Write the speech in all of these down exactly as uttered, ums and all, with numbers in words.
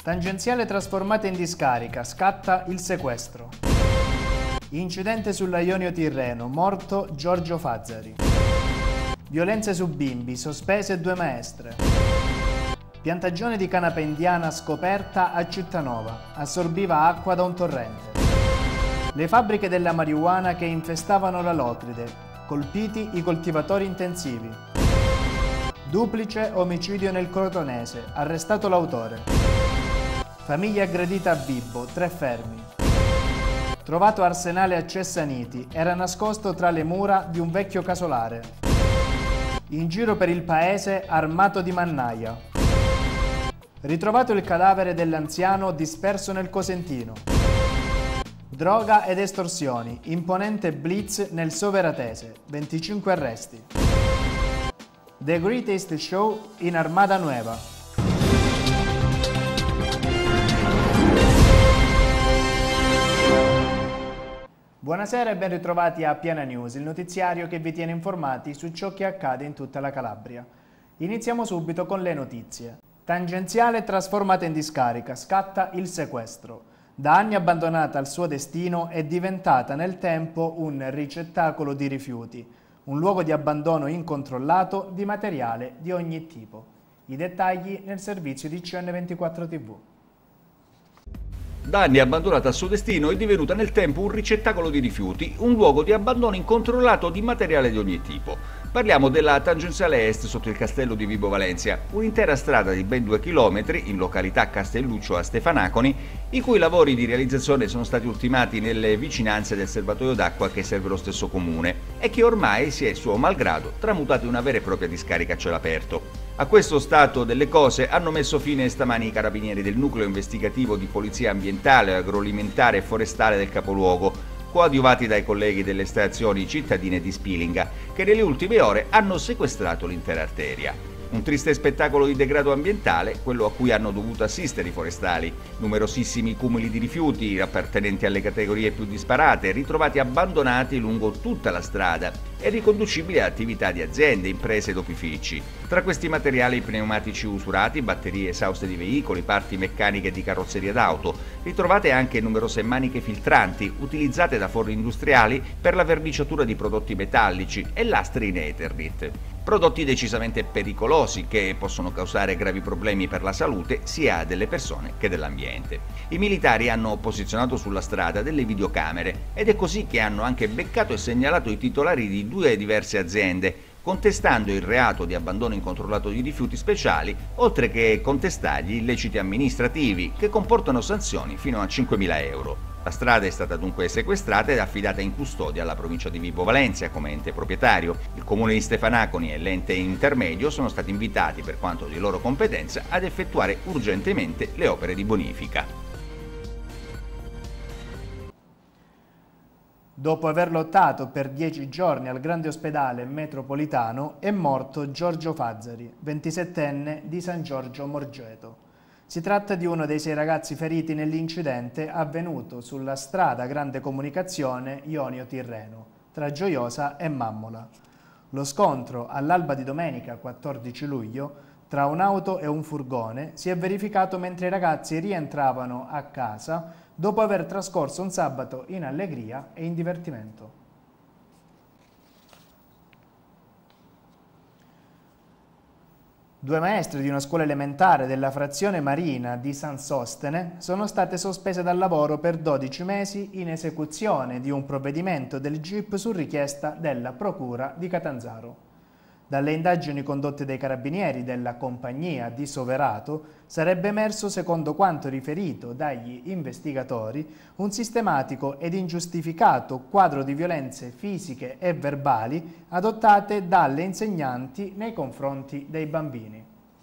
Tangenziale trasformata in discarica, scatta il sequestro. Incidente sulla Ionio Tirreno, morto Giorgio Fazzari. Violenze su bimbi, sospese due maestre. Piantagione di canapa indiana scoperta a Cittanova, assorbiva acqua da un torrente. Le fabbriche della marijuana che infestavano la Locride, colpiti i coltivatori intensivi. Duplice omicidio nel Crotonese, arrestato l'autore. Famiglia aggredita a Vibo, tre fermi. Trovato arsenale a Cessaniti, era nascosto tra le mura di un vecchio casolare. In giro per il paese armato di mannaia. Ritrovato il cadavere dell'anziano disperso nel Cosentino. Droga ed estorsioni, imponente blitz nel Soveratese, venticinque arresti. The Greatest Show in Armada Nueva. Buonasera e ben ritrovati a Piana News, il notiziario che vi tiene informati su ciò che accade in tutta la Calabria. Iniziamo subito con le notizie. Tangenziale trasformata in discarica, scatta il sequestro. Da anni abbandonata al suo destino, è diventata nel tempo un ricettacolo di rifiuti, un luogo di abbandono incontrollato di materiale di ogni tipo. I dettagli nel servizio di C N ventiquattro tivù. Da anni abbandonata al suo destino, è divenuta nel tempo un ricettacolo di rifiuti, un luogo di abbandono incontrollato di materiale di ogni tipo. Parliamo della tangenziale est sotto il castello di Vibo Valentia, un'intera strada di ben due chilometri in località Castelluccio a Stefanaconi, i cui lavori di realizzazione sono stati ultimati nelle vicinanze del serbatoio d'acqua che serve lo stesso comune e che ormai si è, suo malgrado, tramutato in una vera e propria discarica a cielo aperto. A questo stato delle cose hanno messo fine stamani i carabinieri del nucleo investigativo di polizia ambientale, agroalimentare e forestale del capoluogo, coadiuvati dai colleghi delle stazioni cittadine di Spilinga, che nelle ultime ore hanno sequestrato l'intera arteria. Un triste spettacolo di degrado ambientale, quello a cui hanno dovuto assistere i forestali. Numerosissimi cumuli di rifiuti, appartenenti alle categorie più disparate, ritrovati abbandonati lungo tutta la strada e riconducibili a attività di aziende, imprese ed opifici. Tra questi materiali pneumatici usurati, batterie esauste di veicoli, parti meccaniche di carrozzeria d'auto, ritrovate anche numerose maniche filtranti utilizzate da forni industriali per la verniciatura di prodotti metallici e lastre in Eternit. Prodotti decisamente pericolosi che possono causare gravi problemi per la salute sia delle persone che dell'ambiente. I militari hanno posizionato sulla strada delle videocamere ed è così che hanno anche beccato e segnalato i titolari di due diverse aziende, contestando il reato di abbandono incontrollato di rifiuti speciali, oltre che contestargli illeciti amministrativi che comportano sanzioni fino a cinquemila euro. La strada è stata dunque sequestrata ed affidata in custodia alla provincia di Vibo Valentia come ente proprietario. Il comune di Stefanaconi e l'ente intermedio sono stati invitati, per quanto di loro competenza, ad effettuare urgentemente le opere di bonifica. Dopo aver lottato per dieci giorni al grande ospedale metropolitano, è morto Giorgio Fazzari, ventisettenne di San Giorgio Morgeto. Si tratta di uno dei sei ragazzi feriti nell'incidente avvenuto sulla strada Grande Comunicazione Ionio Tirreno, tra Gioiosa e Mammola. Lo scontro all'alba di domenica quattordici luglio tra un'auto e un furgone si è verificato mentre i ragazzi rientravano a casa dopo aver trascorso un sabato in allegria e in divertimento. Due maestre di una scuola elementare della frazione Marina di San Sostene sono state sospese dal lavoro per dodici mesi in esecuzione di un provvedimento del G I P su richiesta della Procura di Catanzaro. Dalle indagini condotte dai carabinieri della compagnia di Soverato sarebbe emerso, secondo quanto riferito dagli investigatori, un sistematico ed ingiustificato quadro di violenze fisiche e verbali adottate dalle insegnanti nei confronti dei bambini.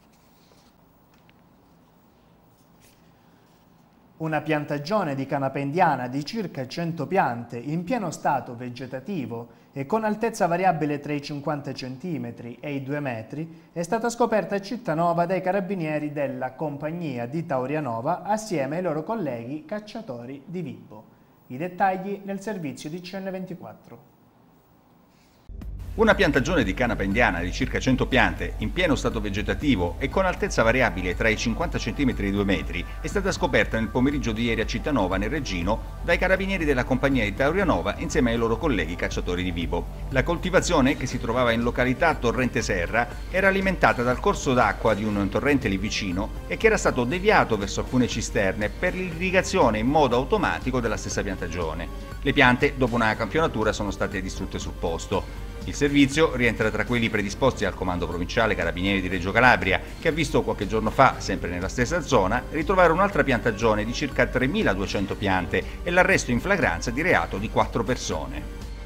Una piantagione di canapa indiana di circa cento piante in pieno stato vegetativo e con altezza variabile tra i cinquanta centimetri e i due metri è stata scoperta a Cittanova dai carabinieri della compagnia di Taurianova assieme ai loro colleghi cacciatori di Vibo. I dettagli nel servizio di C N ventiquattro. Una piantagione di canapa indiana di circa cento piante, in pieno stato vegetativo e con altezza variabile tra i cinquanta centimetri e i due metri, è stata scoperta nel pomeriggio di ieri a Cittanova, nel Reggino, dai carabinieri della compagnia di Taurianova insieme ai loro colleghi cacciatori di Vibo. La coltivazione, che si trovava in località Torrente Serra, era alimentata dal corso d'acqua di un torrente lì vicino e che era stato deviato verso alcune cisterne per l'irrigazione in modo automatico della stessa piantagione. Le piante, dopo una campionatura, sono state distrutte sul posto. Il servizio rientra tra quelli predisposti al Comando Provinciale Carabinieri di Reggio Calabria, che ha visto qualche giorno fa, sempre nella stessa zona, ritrovare un'altra piantagione di circa tremiladuecento piante e l'arresto in flagranza di reato di quattro persone.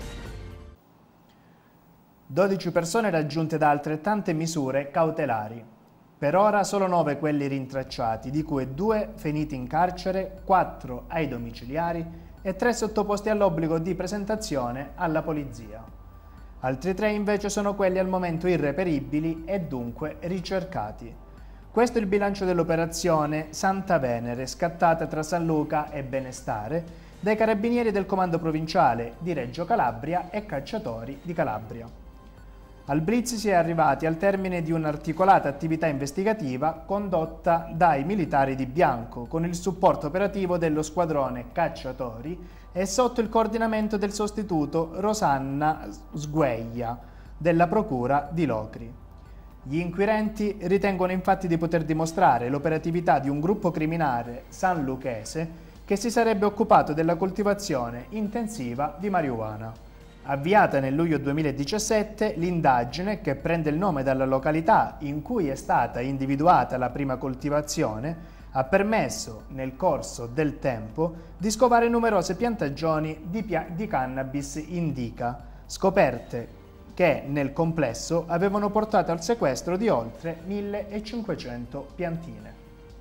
dodici persone raggiunte da altrettante misure cautelari. Per ora solo nove quelli rintracciati, di cui due finiti in carcere, quattro ai domiciliari e tre sottoposti all'obbligo di presentazione alla polizia. Altri tre invece sono quelli al momento irreperibili e dunque ricercati. Questo è il bilancio dell'operazione Santa Venere, scattata tra San Luca e Benestare, dai carabinieri del Comando Provinciale di Reggio Calabria e cacciatori di Calabria. Al blitz si è arrivati al termine di un'articolata attività investigativa condotta dai militari di bianco, con il supporto operativo dello squadrone cacciatori e sotto il coordinamento del sostituto Rosanna Sgueglia della Procura di Locri. Gli inquirenti ritengono infatti di poter dimostrare l'operatività di un gruppo criminale sanluchese che si sarebbe occupato della coltivazione intensiva di marijuana. Avviata nel luglio duemiladiciassette, l'indagine, che prende il nome dalla località in cui è stata individuata la prima coltivazione, ha permesso, nel corso del tempo, di scovare numerose piantagioni di, pia- di cannabis indica, scoperte che nel complesso avevano portato al sequestro di oltre millecinquecento piantine.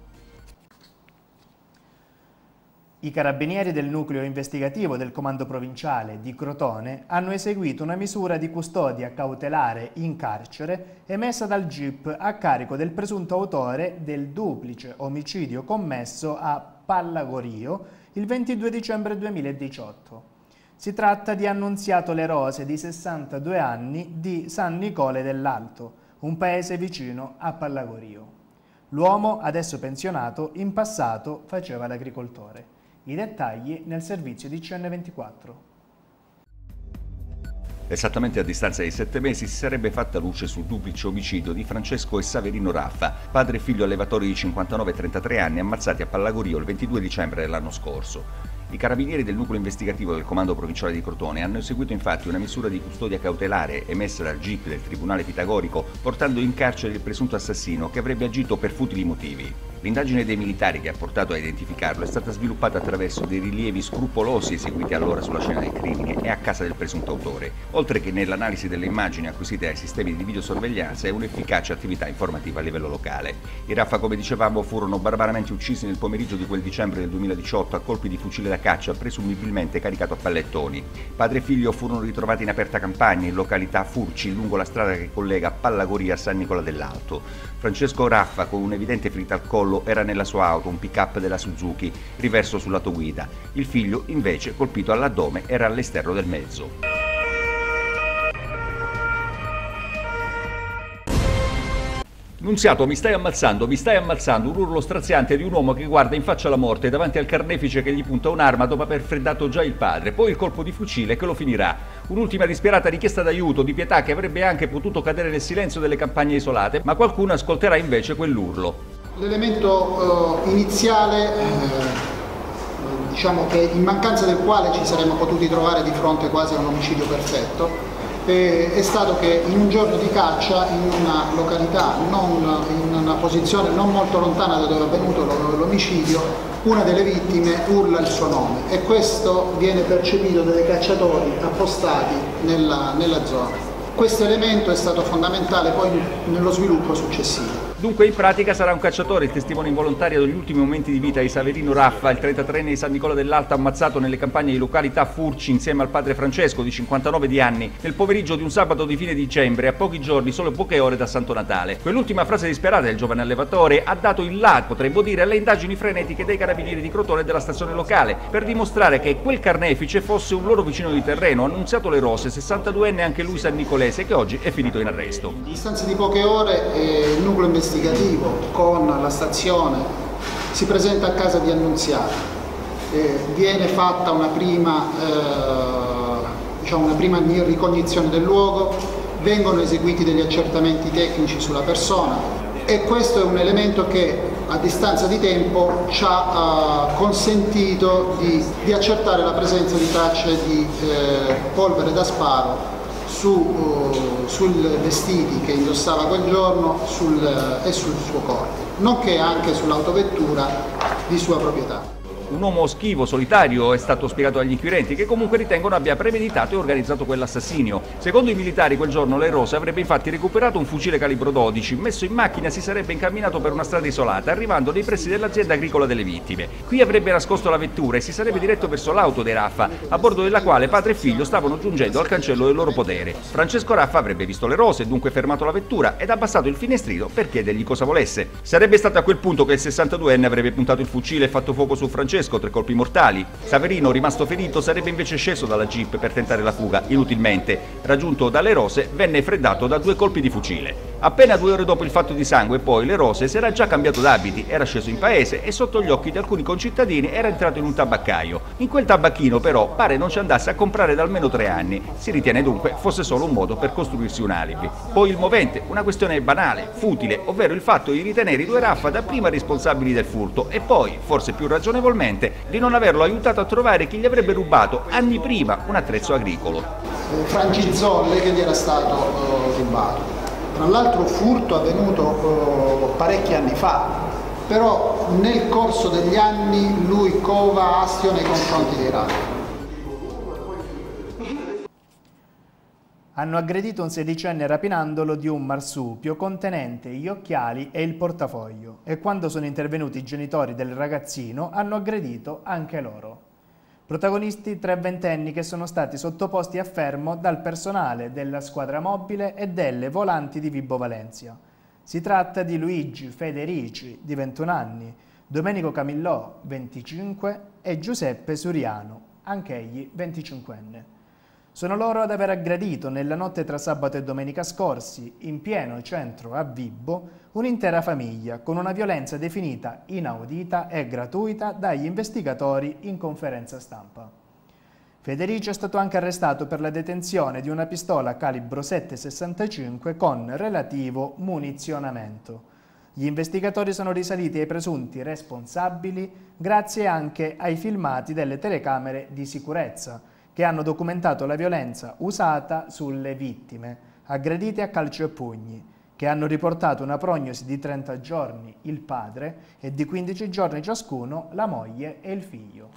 I carabinieri del nucleo investigativo del Comando Provinciale di Crotone hanno eseguito una misura di custodia cautelare in carcere emessa dal G I P a carico del presunto autore del duplice omicidio commesso a Pallagorio il ventidue dicembre duemiladiciotto. Si tratta di Annunziato Le Rose, di sessantadue anni, di San Nicole dell'Alto, un paese vicino a Pallagorio. L'uomo, adesso pensionato, in passato faceva l'agricoltore. I dettagli nel servizio di C N ventiquattro. Esattamente a distanza di sette mesi si sarebbe fatta luce sul duplice omicidio di Francesco e Saverino Raffa, padre e figlio allevatori di cinquantanove e trentatré anni, ammazzati a Pallagorio il ventidue dicembre dell'anno scorso. I carabinieri del nucleo investigativo del Comando Provinciale di Crotone hanno eseguito infatti una misura di custodia cautelare emessa dal G I P del Tribunale Pitagorico, portando in carcere il presunto assassino che avrebbe agito per futili motivi. L'indagine dei militari che ha portato a identificarlo è stata sviluppata attraverso dei rilievi scrupolosi eseguiti allora sulla scena del crimine e a casa del presunto autore, oltre che nell'analisi delle immagini acquisite ai sistemi di videosorveglianza e un'efficace attività informativa a livello locale. I Raffa, come dicevamo, furono barbaramente uccisi nel pomeriggio di quel dicembre del duemiladiciotto a colpi di fucile da caccia presumibilmente caricato a pallettoni. Padre e figlio furono ritrovati in aperta campagna in località Furci, lungo la strada che collega Pallagoria a San Nicola dell'Alto. Francesco Raffa, con un'evidente ferita al collo, era nella sua auto, un pick-up della Suzuki, riverso sul lato guida. Il figlio, invece, colpito all'addome, era all'esterno del mezzo. Nunziato, mi stai ammazzando, mi stai ammazzando, un urlo straziante di un uomo che guarda in faccia la morte davanti al carnefice che gli punta un'arma dopo aver freddato già il padre, poi il colpo di fucile che lo finirà. Un'ultima disperata richiesta d'aiuto, di pietà, che avrebbe anche potuto cadere nel silenzio delle campagne isolate, ma qualcuno ascolterà invece quell'urlo. L'elemento uh, iniziale, eh, diciamo che in mancanza del quale ci saremmo potuti trovare di fronte quasi a un omicidio perfetto, è stato che in un giorno di caccia, in una località, non, in una posizione non molto lontana da dove è avvenuto l'omicidio, una delle vittime urla il suo nome e questo viene percepito dai cacciatori appostati nella, nella zona. Questo elemento è stato fondamentale poi nello sviluppo successivo. Dunque in pratica sarà un cacciatore il testimone involontario degli ultimi momenti di vita di Saverino Raffa, il trentatreenne di San Nicola dell'Alto ammazzato nelle campagne di località Furci insieme al padre Francesco di cinquantanove di anni nel pomeriggio di un sabato di fine dicembre, a pochi giorni, solo poche ore da Santo Natale. Quell'ultima frase disperata del giovane allevatore ha dato il là, potremmo dire, alle indagini frenetiche dei carabinieri di Crotone e della stazione locale, per dimostrare che quel carnefice fosse un loro vicino di terreno, Annunziato Le Rose, sessantaduenne anche lui sannicolese, che oggi è finito in arresto. In distanza di poche ore eh, il nucleo investigativo con la stazione si presenta a casa di Annunziato, eh, viene fatta una prima, eh, diciamo una prima ricognizione del luogo, vengono eseguiti degli accertamenti tecnici sulla persona e questo è un elemento che a distanza di tempo ci ha uh, consentito di, di accertare la presenza di tracce di eh, polvere da sparo su, uh, sui vestiti che indossava quel giorno sul, uh, e sul suo corpo, nonché anche sull'autovettura di sua proprietà. Un uomo schivo, solitario, è stato spiegato agli inquirenti, che comunque ritengono abbia premeditato e organizzato quell'assassinio. Secondo i militari quel giorno Le Rose avrebbe infatti recuperato un fucile calibro dodici, messo in macchina si sarebbe incamminato per una strada isolata, arrivando nei pressi dell'azienda agricola delle vittime. Qui avrebbe nascosto la vettura e si sarebbe diretto verso l'auto di Raffa, a bordo della quale padre e figlio stavano giungendo al cancello del loro podere. Francesco Raffa avrebbe visto Le Rose, dunque fermato la vettura ed abbassato il finestrino per chiedergli cosa volesse. Sarebbe stato a quel punto che il sessantaduenne avrebbe puntato il fucile e fatto fuoco su Francesco, tre colpi mortali. Saverino, rimasto ferito, sarebbe invece sceso dalla jeep per tentare la fuga, inutilmente. Raggiunto dalle Rose, venne freddato da due colpi di fucile. Appena due ore dopo il fatto di sangue, poi, Le Rose si era già cambiato d'abiti, era sceso in paese e sotto gli occhi di alcuni concittadini era entrato in un tabaccaio. In quel tabacchino, però, pare non ci andasse a comprare da almeno tre anni. Si ritiene dunque fosse solo un modo per costruirsi un alibi. Poi il movente, una questione banale, futile, ovvero il fatto di ritenere i due Raffa dapprima responsabili del furto e poi, forse più ragionevolmente, di non averlo aiutato a trovare chi gli avrebbe rubato anni prima un attrezzo agricolo. Frangizolle che gli era stato uh, rubato. Tra l'altro furto avvenuto uh, parecchi anni fa, però nel corso degli anni lui cova astio nei confronti dei Raffa. Hanno aggredito un sedicenne rapinandolo di un marsupio contenente gli occhiali e il portafoglio e quando sono intervenuti i genitori del ragazzino hanno aggredito anche loro. Protagonisti tre ventenni che sono stati sottoposti a fermo dal personale della squadra mobile e delle volanti di Vibo Valentia. Si tratta di Luigi Federici, di ventuno anni, Domenico Camillò, venticinque, e Giuseppe Suriano, anch'egli venticinquenne. Sono loro ad aver aggredito nella notte tra sabato e domenica scorsi, in pieno centro a Vibo, un'intera famiglia con una violenza definita inaudita e gratuita dagli investigatori in conferenza stampa. Federici è stato anche arrestato per la detenzione di una pistola calibro sette sessantacinque con relativo munizionamento. Gli investigatori sono risaliti ai presunti responsabili grazie anche ai filmati delle telecamere di sicurezza, che hanno documentato la violenza usata sulle vittime, aggredite a calci e pugni, che hanno riportato una prognosi di trenta giorni il padre e di quindici giorni ciascuno la moglie e il figlio.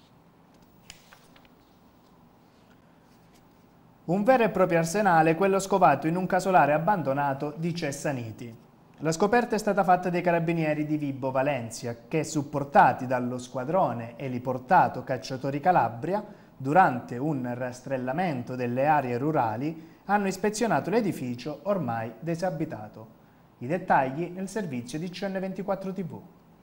Un vero e proprio arsenale, quello scovato in un casolare abbandonato di Cessaniti. La scoperta è stata fatta dai carabinieri di Vibo Valentia, che, supportati dallo squadrone eliportato Cacciatori Calabria, durante un rastrellamento delle aree rurali, hanno ispezionato l'edificio ormai disabitato. I dettagli nel servizio di C N ventiquattro tivù.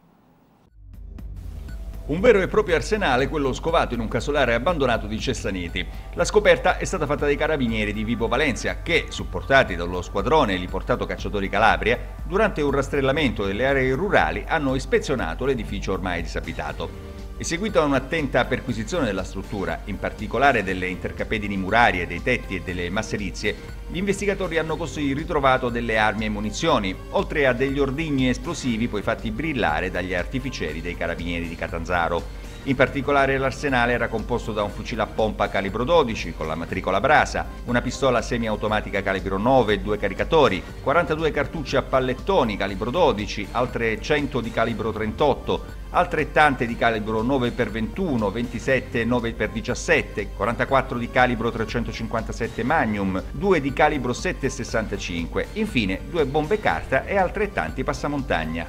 Un vero e proprio arsenale, quello scovato in un casolare abbandonato di Cessaniti. La scoperta è stata fatta dai carabinieri di Vibo Valentia che, supportati dallo squadrone eliportato Cacciatori Calabria, durante un rastrellamento delle aree rurali hanno ispezionato l'edificio ormai disabitato. Eseguita un'attenta perquisizione della struttura, in particolare delle intercapedini murarie, dei tetti e delle masserizie, gli investigatori hanno così ritrovato delle armi e munizioni, oltre a degli ordigni esplosivi poi fatti brillare dagli artificieri dei carabinieri di Catanzaro. In particolare l'arsenale era composto da un fucile a pompa calibro dodici con la matricola Brasa, una pistola semiautomatica calibro nove e due caricatori, quarantadue cartucce a pallettoni calibro dodici, altre cento di calibro trentotto, altrettante di calibro nove per ventuno, ventisette nove per diciassette, quarantaquattro di calibro trecentocinquantasette Magnum, due di calibro sette virgola sessantacinque, infine due bombe carta e altrettanti passamontagna.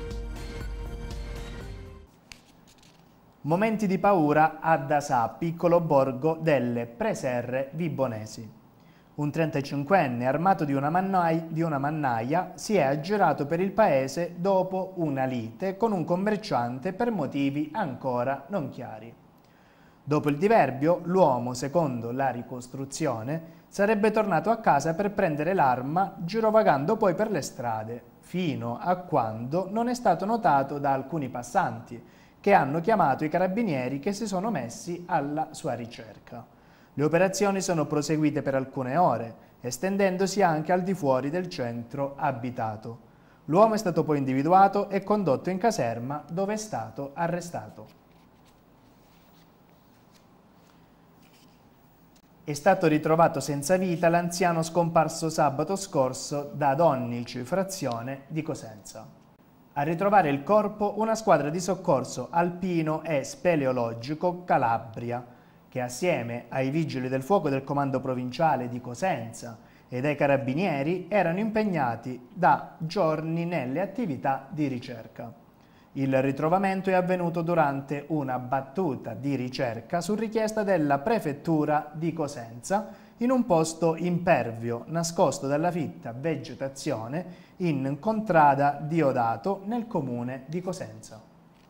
Momenti di paura a Dasà, piccolo borgo delle Preserre Vibonesi. Un trentacinquenne armato di una, mannaia, di una mannaia si è aggirato per il paese dopo una lite con un commerciante per motivi ancora non chiari. Dopo il diverbio, l'uomo, secondo la ricostruzione, sarebbe tornato a casa per prendere l'arma, girovagando poi per le strade, fino a quando non è stato notato da alcuni passanti, che hanno chiamato i carabinieri che si sono messi alla sua ricerca. Le operazioni sono proseguite per alcune ore, estendendosi anche al di fuori del centro abitato. L'uomo è stato poi individuato e condotto in caserma, dove è stato arrestato. È stato ritrovato senza vita l'anziano scomparso sabato scorso da Donnici, frazione di Cosenza. A ritrovare il corpo una squadra di soccorso alpino e speleologico Calabria, che assieme ai vigili del fuoco del comando provinciale di Cosenza e dai carabinieri erano impegnati da giorni nelle attività di ricerca. Il ritrovamento è avvenuto durante una battuta di ricerca su richiesta della prefettura di Cosenza in un posto impervio nascosto dalla fitta vegetazione in contrada Diodato nel comune di Cosenza.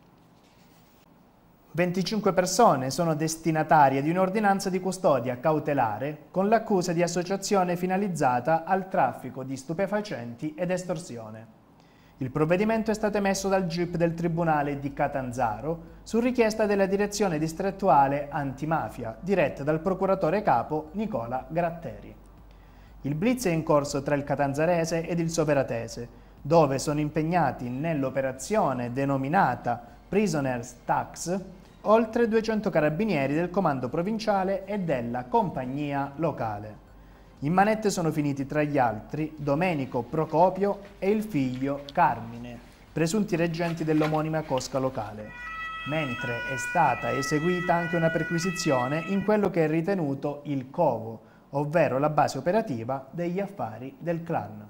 venticinque persone sono destinatarie di un'ordinanza di custodia cautelare con l'accusa di associazione finalizzata al traffico di stupefacenti ed estorsione. Il provvedimento è stato emesso dal G I P del Tribunale di Catanzaro su richiesta della Direzione Distrettuale Antimafia, diretta dal procuratore capo Nicola Gratteri. Il blitz è in corso tra il catanzarese ed il soveratese, dove sono impegnati nell'operazione denominata Prisoners Tax oltre duecento carabinieri del comando provinciale e della compagnia locale. In manette sono finiti tra gli altri Domenico Procopio e il figlio Carmine, presunti reggenti dell'omonima cosca locale, mentre è stata eseguita anche una perquisizione in quello che è ritenuto il covo, ovvero la base operativa degli affari del clan.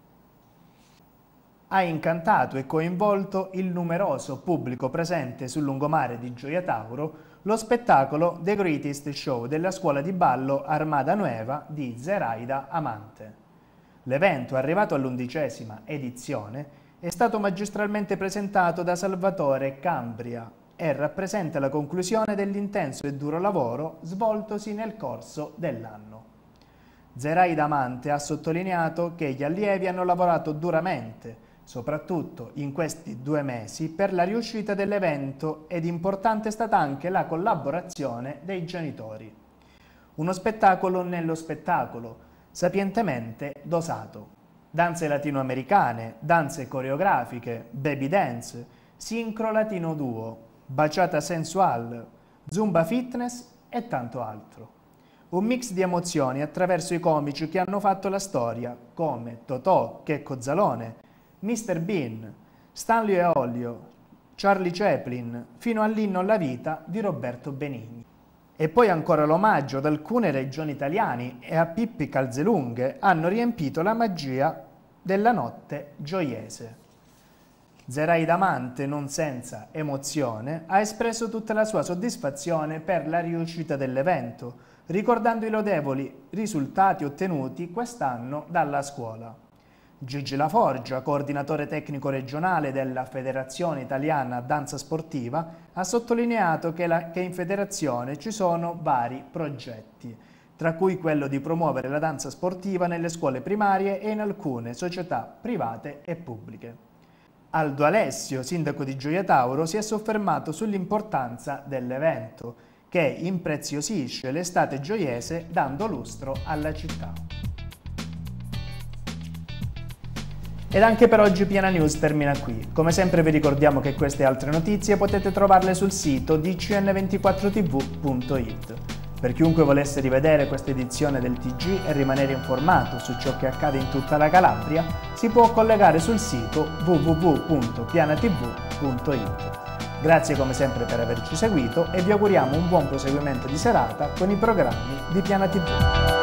Ha incantato e coinvolto il numeroso pubblico presente sul lungomare di Gioia Tauro lo spettacolo The Greatest Show della scuola di ballo Armada Nueva di Zeraida Amante. L'evento, arrivato all'undicesima edizione, è stato magistralmente presentato da Salvatore Cambria e rappresenta la conclusione dell'intenso e duro lavoro svoltosi nel corso dell'anno. Zeraida Amante ha sottolineato che gli allievi hanno lavorato duramente, soprattutto in questi due mesi, per la riuscita dell'evento ed importante è stata anche la collaborazione dei genitori. Uno spettacolo nello spettacolo, sapientemente dosato. Danze latinoamericane, danze coreografiche, baby dance, sincro latino duo, baciata sensual, zumba fitness e tanto altro. Un mix di emozioni attraverso i comici che hanno fatto la storia, come Totò, Checco Zalone, mister Bean, Stanlio e Olio, Charlie Chaplin, fino all'inno alla vita di Roberto Benigni. E poi ancora l'omaggio ad alcune regioni italiane e a Pippi Calzelunghe hanno riempito la magia della notte gioiese. Zeraida Amante, non senza emozione, ha espresso tutta la sua soddisfazione per la riuscita dell'evento, ricordando i lodevoli risultati ottenuti quest'anno dalla scuola. Gigi Laforgia, coordinatore tecnico regionale della Federazione Italiana Danza Sportiva, ha sottolineato che, la, che in federazione ci sono vari progetti, tra cui quello di promuovere la danza sportiva nelle scuole primarie e in alcune società private e pubbliche. Aldo Alessio, sindaco di Gioia Tauro, si è soffermato sull'importanza dell'evento, che impreziosisce l'estate gioiese dando lustro alla città. Ed anche per oggi Piena News termina qui. Come sempre vi ricordiamo che queste e altre notizie potete trovarle sul sito d c n ventiquattro t v punto i t. Per chiunque volesse rivedere questa edizione del T G e rimanere informato su ciò che accade in tutta la Calabria, si può collegare sul sito w w w punto piana t v punto i t. Grazie come sempre per averci seguito e vi auguriamo un buon proseguimento di serata con i programmi di Piana tivù.